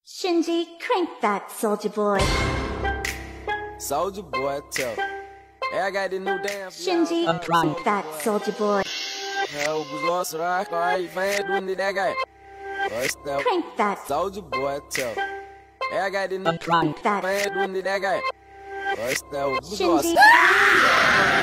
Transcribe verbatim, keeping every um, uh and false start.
Shinji, crank that, Soulja boy. Soulja boy, tough. Hey, I got this new dance. Shinji, crank that, Soulja boy. Hell, was on rock, are you fan doing that guy? What's that? Crank that. Soulja boy, tough. Hey, I got this new Crank that. fan doing that guy. What's that? Shinji.